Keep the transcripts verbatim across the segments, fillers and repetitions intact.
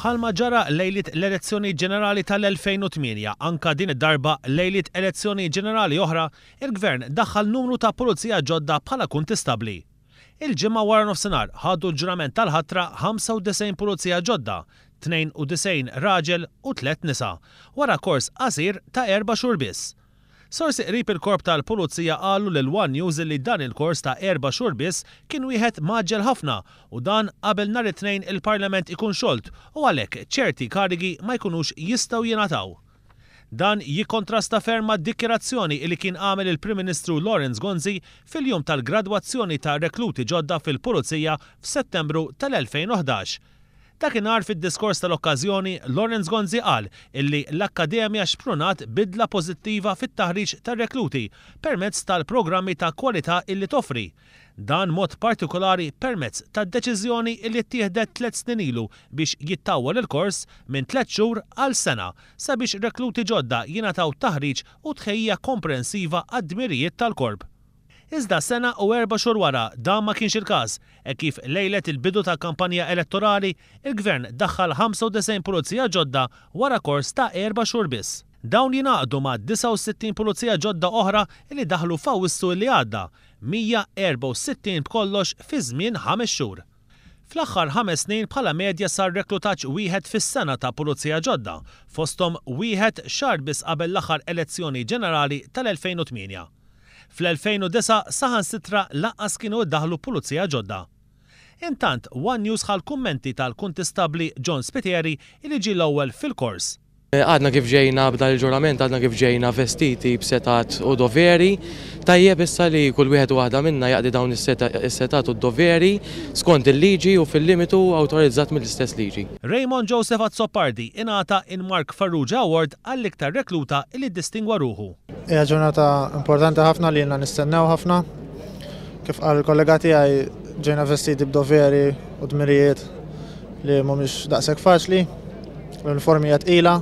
Bħalma ġara lejliet l-elezzjoni ġenerali tal-elfejn u tminja, anka din id-darba lejliet elezzjoni ġenerali oħra, il-Gvern daħħal numru ta' pulizija ġodda bħala kuntistabbli. Il-ġimgħa wara nofsinhar ħadu l-ġurament tal-ħatra ħamsa u tisgħin pulizija ġodda, tnejn u tisgħin raġel u tliet nisa, wara kors qasir ta' erba' xhur biss. Sorsi qrib il-korp tal-pulizija qalu lil One News li dan il-kors ta' erba' xhur biss kien wieħed maġġel ħafna u dan qabel nhar it-tnejn il-Parlament ikun xolt u għalhekk ċerti karigi ma jkunux jistgħu jingħataw. Dan jikkontrasta ferm mad-dikjerazzjoni li kien għamel il-Prim Ministru Lawrence Gonzi fil-jum tal-gradwazzjoni ta' rekluti ġodda fil-Pulizija f'Settembru tal-elfejn u ħdax. Dakinhar fid-diskors tal-okkażjoni, Lawrence Gonzi qal illi l-Akkademja xprunat bidla pożittiva fit-taħriġ tar-rekluti permezz tal-programmi ta' kwalità illi toffri. Dan mod partikolari permezz tad-deċiżjoni illi ttieħdet tliet snin ilu biex jittawwal il-kors minn tliet xhur għal sena sabiex rekluti ġodda jingħataw taħriġ u tħejjija komprensiva għad-dmirijiet tal-korp. Iżda sena u erba' xhur wara dan ma kienx il-każ, e kif lejlet il-bidu ta' kampanja elettorali, il-Gvern daħħal ħamsa u tisgħin pulizija ġodda wara kors ta' erba' xhur biss. Dawn jingħaqdu ma' disa' u sittin pulizija ġodda oħra li daħlu f'Awwissu li għadda, mija erba' u sittin b'kollox fi żmien ħames xhur. Fl-aħħar ħames snin bħala medja sar reklutaġġ wieħed fis-sena ta' pulizija ġodda, fosthom wieħed xahar biss qabel l-aħħar elezzjoni ġenerali tal-elfejn u tminja. Fl-elfejn u disa' saħansitra laqqas kienu ddaħlu pulizija ġodda. Intant, One News ħal kummenti tal-kuntistabbli John Spiteri li ġie l-ewwel fil-kors. Għadna kif ġejna b'dan il-ġurament, għadna kif ġejna vestiti b'setat u doveri, tajjeb issa li kull wieħed u waħda minna jaqdi dawn is-setat u d-doveri skont il-liġi u fil-limitu awtorizzat mill-istess liġi. Raymond Joseph Azzopardi ingħata in-Mark Farrugia Award għall-iktar rekluta li ddistingwa ruħu. Hija ġurnata importanti ħafna li jenna nistennew ħafna. Kif qal il-kollega tiegħi ġejna vestiti b'doveri u dmirijiet li mhumiex daqshekk faċli, l-uniformi hija tqila,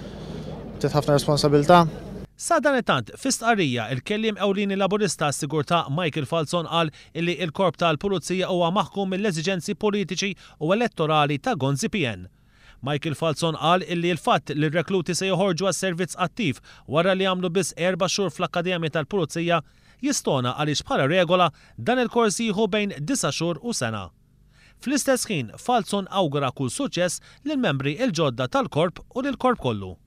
tit ħafna responsabilità. Sa dan it-tant, fis-stqarrija il-kelliem ewlieni laburista għas-sigurtà Michael Falzon qal illi l-korp tal-pulizija huwa maħkum mill-eżiġenzi politiċi u elettorali ta' Gonzi P N. Michael Falzon qal illi l-fatt li r-rekluti se joħorġu għas-servizz attiv wara li għamlu biss erba' xhur fl-Akkademja tal-Pulizija jistona għaliex bħala regola dan il-kors jieħu bejn disa' xhur u sena. Fl-istess ħin, Falzon awgura kull suċċess lill-membri il-ġodda tal-korp u lill-korp kollu.